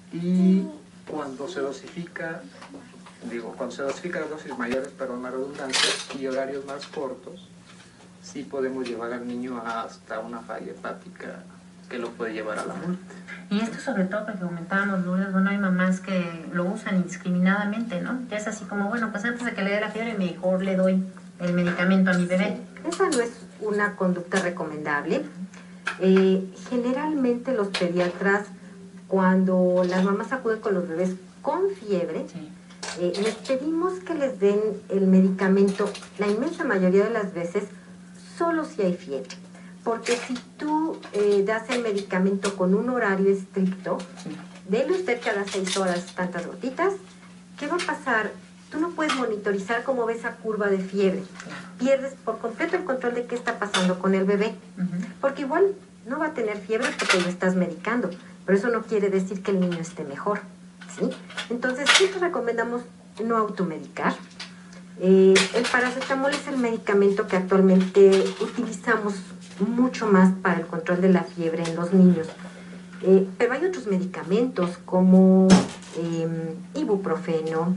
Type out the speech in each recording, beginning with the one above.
Y cuando se dosifica, cuando se dosifican las dosis mayores, perdón, la redundancia, y horarios más cortos, sí podemos llevar al niño hasta una falla hepática que lo puede llevar a la muerte. Y esto sobre todo porque comentábamos, Lourdes, bueno, hay mamás que lo usan indiscriminadamente, ¿no? Ya es así como, bueno, pues antes de que le dé la fiebre, mejor le doy el medicamento a mi bebé. Sí, esa no es una conducta recomendable. Generalmente los pediatras, cuando las mamás acuden con los bebés con fiebre, Sí. Les pedimos que les den el medicamento, la inmensa mayoría de las veces, solo si hay fiebre. Porque si tú das el medicamento con un horario estricto, Sí. dele usted cada 6 horas tantas gotitas, ¿qué va a pasar? Tú no puedes monitorizar cómo ve esa curva de fiebre. Pierdes por completo el control de qué está pasando con el bebé. Porque igual no va a tener fiebre porque lo estás medicando, pero eso no quiere decir que el niño esté mejor, ¿sí? Entonces, sí te recomendamos no automedicar. El paracetamol es el medicamento que actualmente utilizamos mucho más para el control de la fiebre en los niños. Pero hay otros medicamentos como ibuprofeno,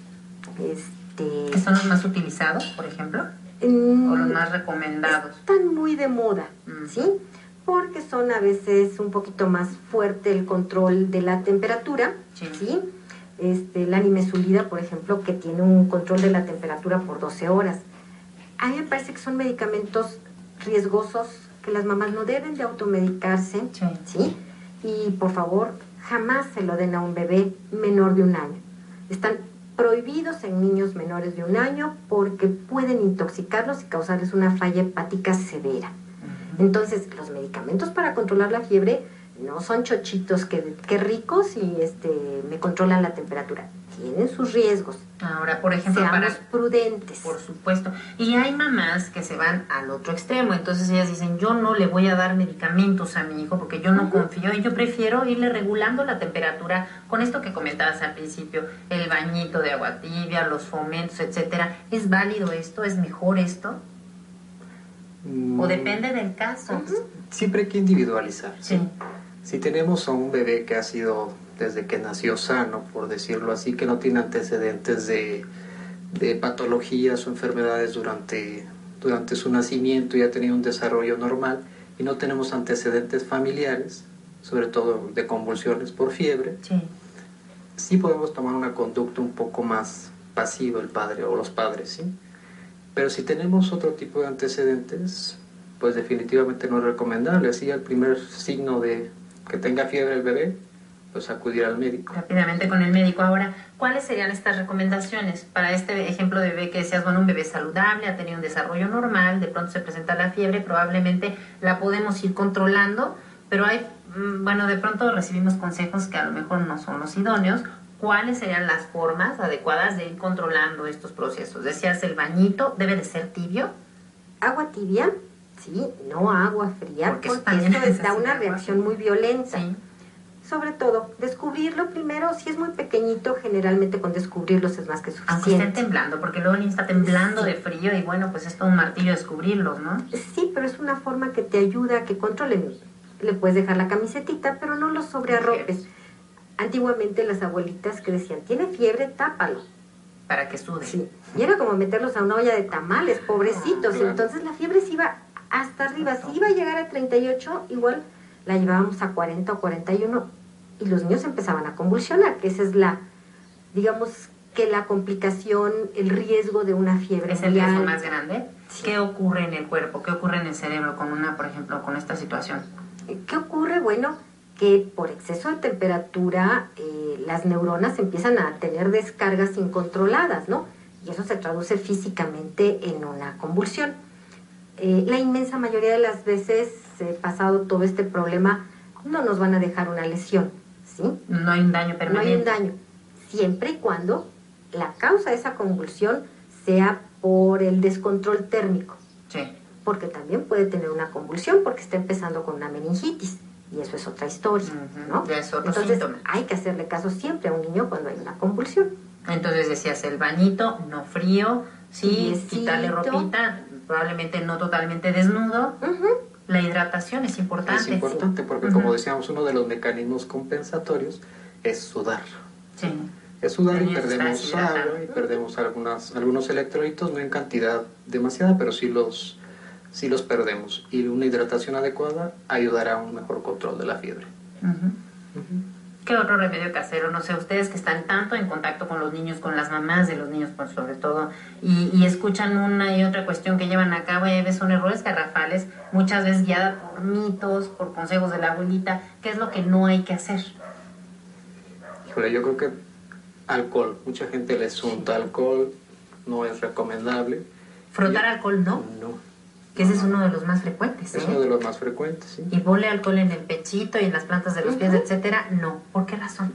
¿Que son los más utilizados, por ejemplo? ¿O los más recomendados? Están muy de moda, ¿sí? Porque son a veces un poquito más fuerte el control de la temperatura, ¿sí? La nimesulida, por ejemplo, que tiene un control de la temperatura por 12 horas. A mí me parece que son medicamentos riesgosos, que las mamás no deben de automedicarse, ¿sí? Y por favor, jamás se lo den a un bebé menor de 1 año. Están prohibidos en niños menores de 1 año porque pueden intoxicarlos y causarles una falla hepática severa. Entonces, los medicamentos para controlar la fiebre no son chochitos que ricos y me controlan la temperatura. Tienen sus riesgos. Ahora, por ejemplo, seamos prudentes. Por supuesto. Y hay mamás que se van al otro extremo. Entonces ellas dicen, yo no le voy a dar medicamentos a mi hijo porque yo no confío y yo prefiero irle regulando la temperatura con esto que comentabas al principio, el bañito de agua tibia, los fomentos, etcétera. ¿Es válido esto? ¿Es mejor esto? ¿O depende del caso? Siempre hay que individualizar. Sí. Si tenemos a un bebé que ha sido desde que nació sano, por decirlo así, que no tiene antecedentes de patologías o enfermedades durante su nacimiento y ha tenido un desarrollo normal, y no tenemos antecedentes familiares, sobre todo de convulsiones por fiebre, sí podemos tomar una conducta un poco más pasiva el padre o los padres, ¿sí? Pero si tenemos otro tipo de antecedentes, pues definitivamente no es recomendable. Así al primer signo de que tenga fiebre el bebé, pues acudir al médico. Rápidamente con el médico. Ahora, ¿cuáles serían estas recomendaciones para este ejemplo de bebé que decías, bueno, un bebé saludable, ha tenido un desarrollo normal, de pronto se presenta la fiebre, probablemente la podemos ir controlando, pero hay, bueno, de pronto recibimos consejos que a lo mejor no son los idóneos. ¿Cuáles serían las formas adecuadas de ir controlando estos procesos? Decías, el bañito debe de ser tibio. Agua tibia, sí, no agua fría, porque eso da una reacción muy violenta. Sí. Sobre todo, descubrirlo primero, si es muy pequeñito, generalmente con descubrirlos es más que suficiente. Aunque estén temblando, porque luego el niño está temblando de frío y bueno, pues es todo un martillo descubrirlos, ¿no? Sí, pero es una forma que te ayuda a que controlen. Le puedes dejar la camisetita, pero no los sobrearropes. Antiguamente las abuelitas que decían, tiene fiebre, tápalo. Para que sude. Sí, y era como meterlos a una olla de tamales, pobrecitos. Entonces la fiebre se iba hasta arriba. Si iba a llegar a 38, igual la llevábamos a 40 o 41 y los niños empezaban a convulsionar, que esa es digamos que la complicación, el riesgo de una fiebre. ¿Es el riesgo más grande? Sí. ¿Qué ocurre en el cuerpo? ¿Qué ocurre en el cerebro con por ejemplo, con esta situación? ¿Qué ocurre? Bueno, que por exceso de temperatura las neuronas empiezan a tener descargas incontroladas, ¿no? Y eso se traduce físicamente en una convulsión. La inmensa mayoría de las veces, pasado todo este problema, no nos van a dejar una lesión, ¿sí? No hay un daño permanente. No hay un daño, siempre y cuando la causa de esa convulsión sea por el descontrol térmico. Sí. Porque también puede tener una convulsión porque está empezando con una meningitis. Y eso es otra historia, ¿no? Ya es otro Entonces, síntoma. hay que hacerle caso siempre a un niño cuando hay una convulsión. Entonces decías, el bañito, no frío, sí, Piecito. quitarle ropita, probablemente no totalmente desnudo. La hidratación es importante. Es importante porque, como decíamos, uno de los mecanismos compensatorios es sudar. Sí. Es sudar y Niños perdemos están agua deshidratados. y perdemos algunos electrolitos, no en cantidad demasiada, pero sí los perdemos. Y una hidratación adecuada ayudará a un mejor control de la fiebre. ¿Qué otro remedio casero? No sé, ustedes que están tanto en contacto con los niños, con las mamás de los niños, pues sobre todo, y escuchan una y otra cuestión que llevan a cabo, y a veces son errores garrafales, muchas veces guiada por mitos, por consejos de la abuelita. ¿Qué es lo que no hay que hacer? Híjole, yo creo que alcohol. Mucha gente les unta alcohol, no es recomendable. Frotar alcohol, ¿no? No. Que ese es uno de los más frecuentes. Es uno de los más frecuentes, sí. Y ponle alcohol en el pechito y en las plantas de los pies, etcétera. No. ¿Por qué razón?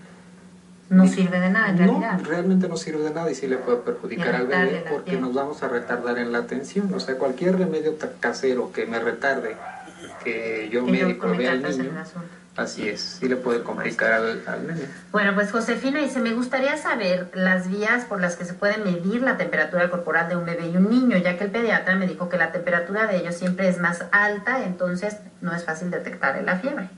No sirve de nada en realidad. No, realmente no sirve de nada y sí le puede perjudicar al bebé retarde la porque piel. nos vamos a retardar en la atención. O sea, cualquier remedio casero que me retarde, que yo Que yo médico tome vea al cartas en niño, el asunto. así es, sí le puede complicar al niño. Bueno, pues Josefina dice, me gustaría saber las vías por las que se puede medir la temperatura corporal de un bebé y un niño, ya que el pediatra me dijo que la temperatura de ellos siempre es más alta, entonces no es fácil detectar la fiebre.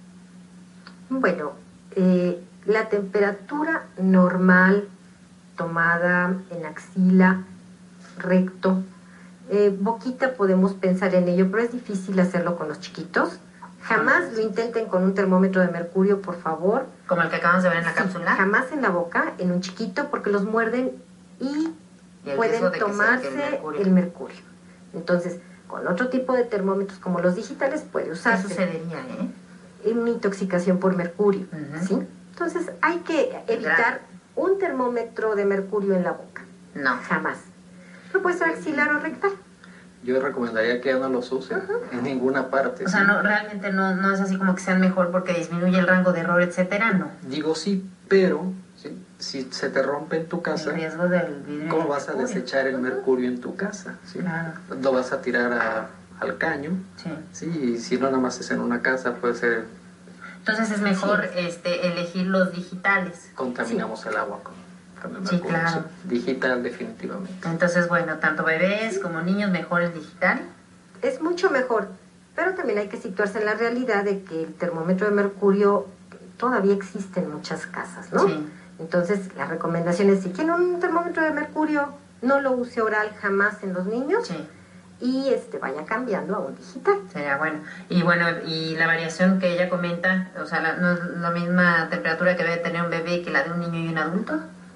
Bueno, la temperatura normal tomada en axila, recto, boquita podemos pensar en ello, pero es difícil hacerlo con los chiquitos. Jamás lo intenten con un termómetro de mercurio, por favor. Como el que acabamos de ver en la Sí, cápsula. jamás en la boca, en un chiquito, porque los muerden y Y el pueden riesgo de que se tomarse quede el mercurio. el mercurio. Entonces, con otro tipo de termómetros como los digitales puede ¿Qué usarse. sucedería, Una intoxicación por mercurio, Ujú. ¿sí? Entonces, hay que evitar un termómetro de mercurio en la boca. No. Jamás. No puede ser axilar o rectal. Yo recomendaría que ya no los usen en ninguna parte. O sea, ¿sí? no, realmente no es así como que sean mejor porque disminuye el rango de error, etcétera, no. Digo sí, pero ¿sí? Si se te rompe en tu casa, El riesgo del vidrio. ¿cómo y vas a mercurio. desechar el mercurio en tu casa? ¿sí? Claro. Lo vas a tirar al caño. Sí. Sí, y si no nada más es en una casa, puede ser, Entonces es mejor elegir los digitales. contaminamos el agua con el Sí, mercurio. claro. Sí. Digital definitivamente. Entonces, bueno, tanto bebés como niños, mejor el digital. Es mucho mejor, pero también hay que situarse en la realidad de que el termómetro de mercurio todavía existe en muchas casas, ¿no? Sí. Entonces, la recomendación es, si quieren un termómetro de mercurio, no lo use oral jamás en los niños Sí, y vaya cambiando a un digital. sería bueno. Y bueno, y la variación que ella comenta, o sea, no es la misma temperatura que debe tener un bebé que la de un niño y un adulto.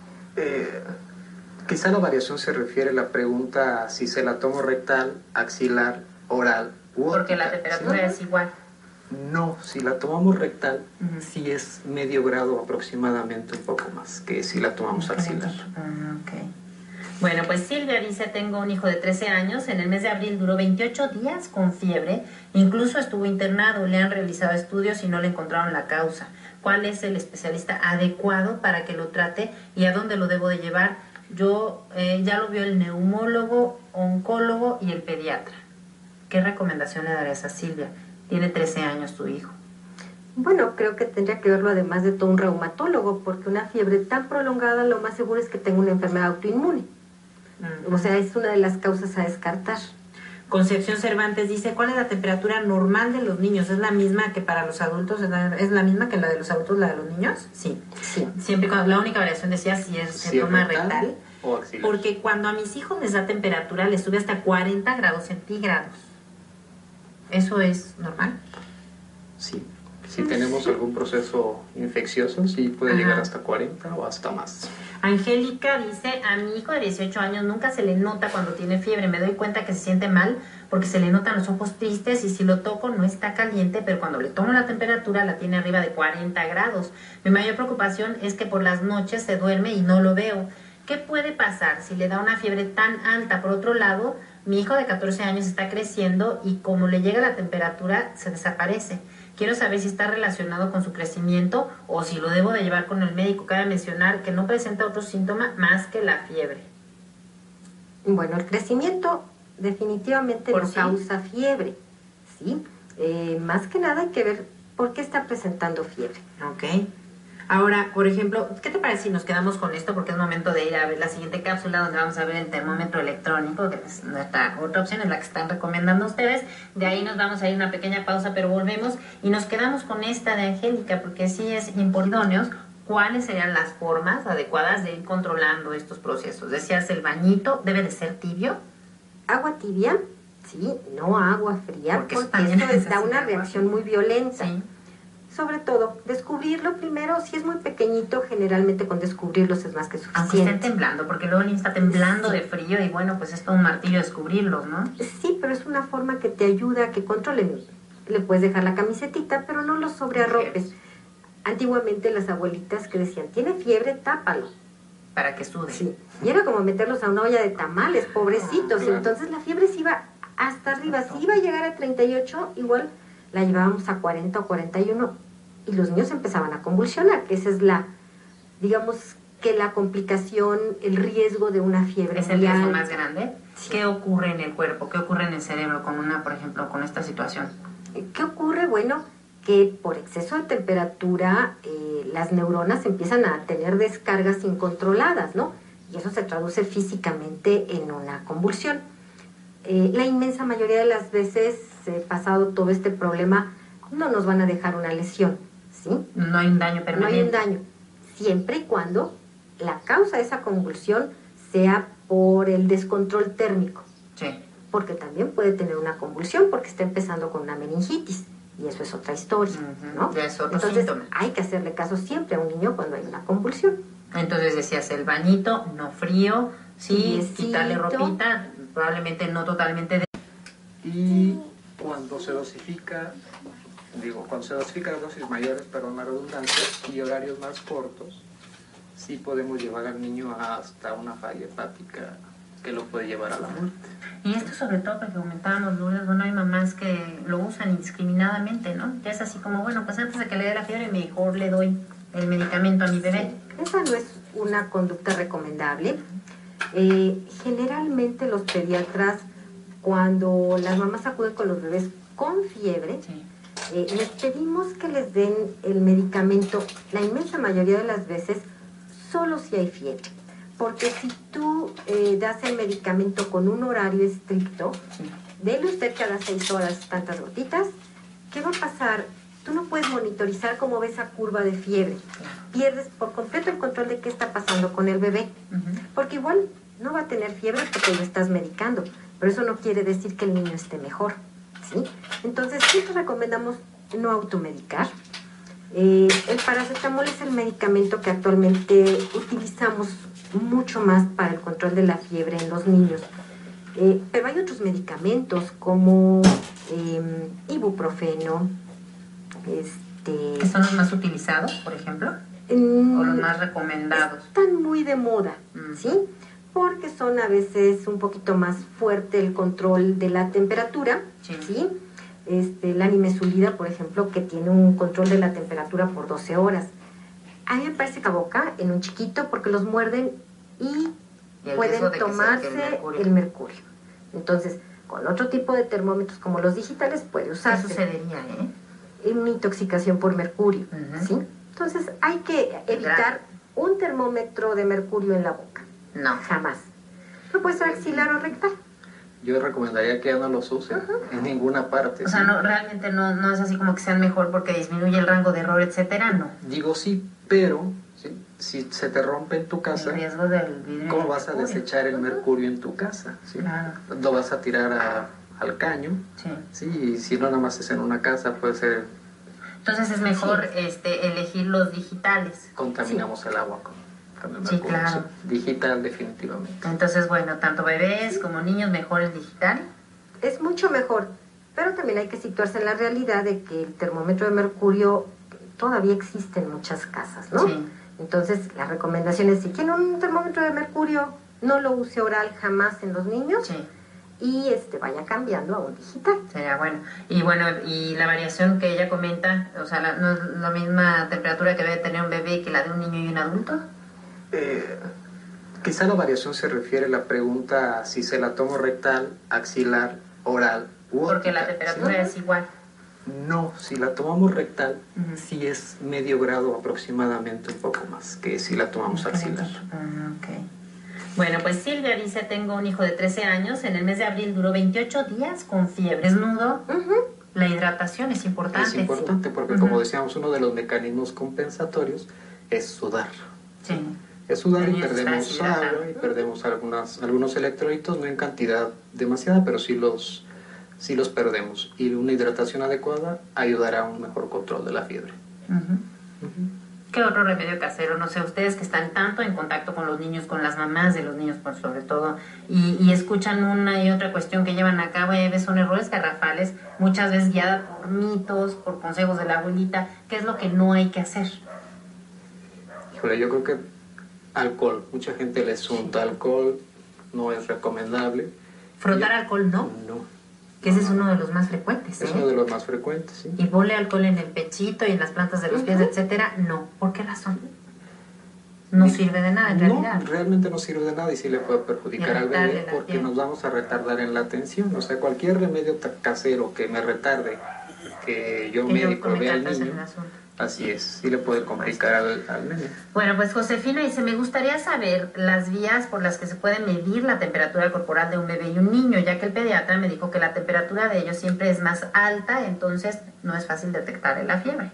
Quizá la variación se refiere a la pregunta a si se la tomo rectal, axilar, oral u Porque la óptica, temperatura ¿sí? es igual. No, si la tomamos rectal, Ujú. sí es medio grado aproximadamente, un poco más que si la tomamos axilar. Ok. Bueno, pues Silvia dice, tengo un hijo de 13 años, en el mes de abril duró 28 días con fiebre, incluso estuvo internado, le han realizado estudios y no le encontraron la causa. ¿Cuál es el especialista adecuado para que lo trate y a dónde lo debo de llevar? Yo ya lo vio el neumólogo, oncólogo y el pediatra. ¿Qué recomendación le darías a Silvia? Tiene 13 años tu hijo. Bueno, creo que tendría que verlo además de todo un reumatólogo, porque una fiebre tan prolongada lo más seguro es que tenga una enfermedad autoinmune. O sea, es una de las causas a descartar. Concepción Cervantes dice, ¿cuál es la temperatura normal de los niños? ¿Es la misma que para los adultos? ¿Es la misma que la de los adultos, la de los niños? Sí. Sí. Siempre y cuando, la única variación decía si se toma rectal. O axilar. Porque cuando a mis hijos les da temperatura, les sube hasta 40 grados centígrados. ¿Eso es normal? Sí. Si tenemos algún proceso infeccioso, sí puede Ajá. llegar hasta 40 o hasta más. Angélica dice, a mi hijo de 18 años nunca se le nota cuando tiene fiebre, me doy cuenta que se siente mal porque se le notan los ojos tristes y si lo toco no está caliente, pero cuando le tomo la temperatura la tiene arriba de 40 grados. Mi mayor preocupación es que por las noches se duerme y no lo veo. ¿Qué puede pasar si le da una fiebre tan alta? Por otro lado, mi hijo de 14 años está creciendo y como le llega la temperatura se desaparece. Quiero saber si está relacionado con su crecimiento o si lo debo de llevar con el médico. Cabe mencionar que no presenta otro síntoma más que la fiebre. Bueno, el crecimiento definitivamente ¿Por no sí? causa fiebre, ¿sí? Más que nada hay que ver por qué está presentando fiebre. Ok. Ahora, por ejemplo, ¿qué te parece si nos quedamos con esto? Porque es momento de ir a ver la siguiente cápsula donde vamos a ver el termómetro electrónico, que es nuestra otra opción, es la que están recomendando ustedes. De ahí nos vamos a ir a una pequeña pausa, pero volvemos y nos quedamos con esta de Angélica, porque sí es importante. ¿Cuáles serían las formas adecuadas de ir controlando estos procesos? Decías, el bañito debe de ser tibio. Agua tibia, sí, no agua fría, porque eso da una reacción muy violenta. Sí. Sobre todo, descubrirlo primero, si es muy pequeñito, generalmente con descubrirlos es más que suficiente. Aunque estén temblando, porque luego el niño está temblando de frío y bueno, pues es todo un martillo descubrirlos, ¿no? Sí, pero es una forma que te ayuda a que controlen. Le puedes dejar la camisetita, pero no lo sobrearropes. Antiguamente las abuelitas que decían, tiene fiebre, tápalo. Para que sude. Sí, y era como meterlos a una olla de tamales, pobrecitos. Claro. Entonces la fiebre se iba hasta arriba. Si iba a llegar a 38, igual la llevábamos a 40 o 41. Y los niños empezaban a convulsionar, que esa es la, digamos, que la complicación, el riesgo de una fiebre. ¿Es el riesgo más grande? Sí. ¿Qué ocurre en el cuerpo? ¿Qué ocurre en el cerebro con una, por ejemplo, con esta situación? ¿Qué ocurre? Bueno, que por exceso de temperatura las neuronas empiezan a tener descargas incontroladas, ¿no? Y eso se traduce físicamente en una convulsión. La inmensa mayoría de las veces, pasado todo este problema, no nos van a dejar una lesión, ¿sí? No hay un daño permanente. No hay un daño, siempre y cuando la causa de esa convulsión sea por el descontrol térmico. Sí. Porque también puede tener una convulsión porque está empezando con una meningitis. Y eso es otra historia, ¿no? Ya es otro Entonces, síntoma. hay que hacerle caso siempre a un niño cuando hay una convulsión. Entonces decías, el bañito, no frío, sí, Tibiecito. quitarle ropita, probablemente no totalmente. Y cuando se dosifica, cuando se dosifican dosis mayores, perdón la redundancia, y horarios más cortos, sí podemos llevar al niño hasta una falla hepática que lo puede llevar a la muerte. Y esto sobre todo porque comentábamos, Lourdes, bueno, hay mamás que lo usan indiscriminadamente, ¿no? Ya es así como, bueno, pues antes de que le dé la fiebre, mejor le doy el medicamento a mi bebé. Sí, esa no es una conducta recomendable. Generalmente los pediatras, cuando las mamás acuden con los bebés con fiebre, sí, les pedimos que les den el medicamento, la inmensa mayoría de las veces, solo si hay fiebre. Porque si tú das el medicamento con un horario estricto, dele usted cada 6 horas tantas gotitas, ¿qué va a pasar? Tú no puedes monitorizar cómo ve esa curva de fiebre. Pierdes por completo el control de qué está pasando con el bebé. Porque igual no va a tener fiebre porque lo estás medicando, pero eso no quiere decir que el niño esté mejor, ¿sí? Entonces, siempre recomendamos no automedicar. El paracetamol es el medicamento que actualmente utilizamos mucho más para el control de la fiebre en los niños. Pero hay otros medicamentos como ibuprofeno. ¿Que son los más utilizados, por ejemplo? ¿O los más recomendados? Están muy de moda, ¿sí? Porque son a veces un poquito más fuerte el control de la temperatura, ¿sí? La nimesulida, por ejemplo, que tiene un control de la temperatura por 12 horas. A mí me parece que boca en un chiquito porque los muerden y pueden tomarse el mercurio. Entonces, con otro tipo de termómetros como los digitales puede usarse. ¿Qué sucedería, una intoxicación por mercurio, ¿sí? Entonces, hay que evitar un termómetro de mercurio en la boca. No. Jamás. No puede ser axilar o rectal. Yo recomendaría que ya no los usen en ninguna parte. O sea, no, realmente no es así como que sean mejor porque disminuye el rango de error, etcétera, no. Digo sí, pero ¿sí? Si se te rompe en tu casa, el riesgo del vidrio, ¿cómo vas a desechar el mercurio en tu casa? ¿Sí? Claro. Lo vas a tirar al caño. Sí. Y si no nada más es en una casa, puede ser. Entonces es mejor elegir los digitales. Contaminamos el agua con el mercurio. Sí, claro. Sí. Digital definitivamente. Entonces, bueno, tanto bebés como niños, mejor el digital. Es mucho mejor, pero también hay que situarse en la realidad de que el termómetro de mercurio todavía existe en muchas casas, ¿no? Sí. Entonces, la recomendación es, si tiene un termómetro de mercurio, no lo use oral jamás en los niños. Sí. Y vaya cambiando a un digital. Sería bueno. Y bueno, y la variación que ella comenta, o sea, ¿no es la misma temperatura que debe tener un bebé que la de un niño y un adulto? Quizá la variación se refiere a la pregunta si se la tomo rectal, axilar, oral u óptica. Porque la temperatura es igual. No, si la tomamos rectal, sí es medio grado aproximadamente, un poco más que si la tomamos axilar. Okay. Bueno, pues Silvia dice, tengo un hijo de 13 años, en el mes de abril duró 28 días con fiebre, desnudo. La hidratación es importante. Es importante porque, como decíamos, uno de los mecanismos compensatorios es sudar. Sí. Es sudar y perdemos agua y perdemos algunos electrolitos, no en cantidad demasiada, pero sí los perdemos. Y una hidratación adecuada ayudará a un mejor control de la fiebre. ¿Qué otro remedio casero? No sé, ustedes que están tanto en contacto con los niños, con las mamás de los niños, por sobre todo, y escuchan una y otra cuestión que llevan a cabo, y a veces son errores garrafales, muchas veces guiada por mitos, por consejos de la abuelita. ¿Qué es lo que no hay que hacer? Híjole, yo creo que alcohol. Mucha gente les unta alcohol, no es recomendable. ¿Frotar alcohol no? No. Que ese es uno de los más frecuentes. Es uno de los más frecuentes, sí. Y ponle alcohol en el pechito y en las plantas de los pies, etcétera, no. ¿Por qué razón? No sirve de nada en realidad. No, realmente no sirve de nada y sí le puede perjudicar al bebé porque nos vamos a retardar en la atención. O sea, cualquier remedio casero que me retarde, que yo médico vea al niño, así es, sí le puede complicar al nene. Bueno, pues Josefina dice, me gustaría saber las vías por las que se puede medir la temperatura corporal de un bebé y un niño, ya que el pediatra me dijo que la temperatura de ellos siempre es más alta, entonces no es fácil detectar la fiebre.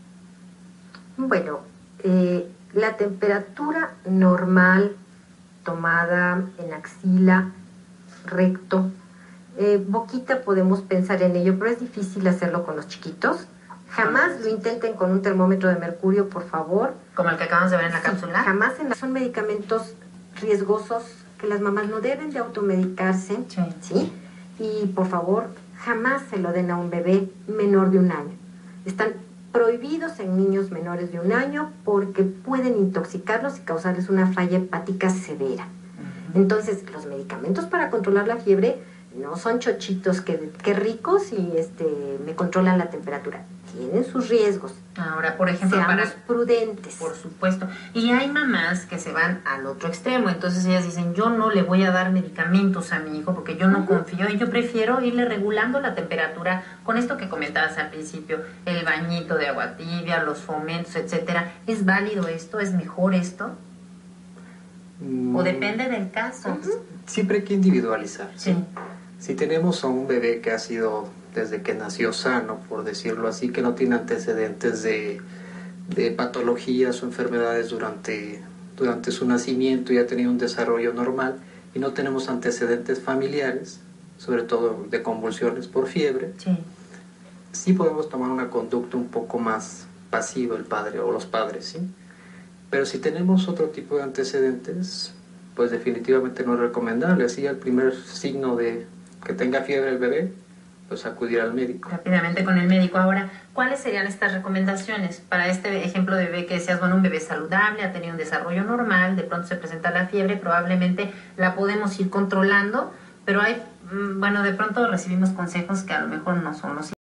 Bueno, la temperatura normal tomada en axila, recto, boquita podemos pensar en ello, pero es difícil hacerlo con los chiquitos. Jamás lo intenten con un termómetro de mercurio, por favor. Como el que acabamos de ver en la cápsula. Jamás son medicamentos riesgosos que las mamás no deben de automedicarse. ¿Sí? Y por favor, jamás se lo den a un bebé menor de 1 año. Están prohibidos en niños menores de 1 año porque pueden intoxicarlos y causarles una falla hepática severa. Entonces, los medicamentos para controlar la fiebre no son chochitos que ricos y me controlan la temperatura. Tienen sus riesgos. Ahora, por ejemplo, seamos prudentes. Por supuesto. Y hay mamás que se van al otro extremo. Entonces ellas dicen, yo no le voy a dar medicamentos a mi hijo porque yo no confío y yo prefiero irle regulando la temperatura con esto que comentabas al principio, el bañito de agua tibia, los fomentos, etcétera. ¿Es válido esto? ¿Es mejor esto? ¿O depende del caso? Siempre hay que individualizar. Sí. Si tenemos a un bebé que ha sido desde que nació sano, por decirlo así, que no tiene antecedentes de patologías o enfermedades durante su nacimiento y ha tenido un desarrollo normal, y no tenemos antecedentes familiares, sobre todo de convulsiones por fiebre, sí podemos tomar una conducta un poco más pasiva el padre o los padres, ¿sí? Pero si tenemos otro tipo de antecedentes, pues definitivamente no es recomendable. Así, el primer signo de que tenga fiebre el bebé, pues acudir al médico. Rápidamente con el médico. Ahora, ¿cuáles serían estas recomendaciones para este ejemplo de bebé que decías, bueno, un bebé saludable, ha tenido un desarrollo normal, de pronto se presenta la fiebre, probablemente la podemos ir controlando, pero hay, bueno, de pronto recibimos consejos que a lo mejor no son los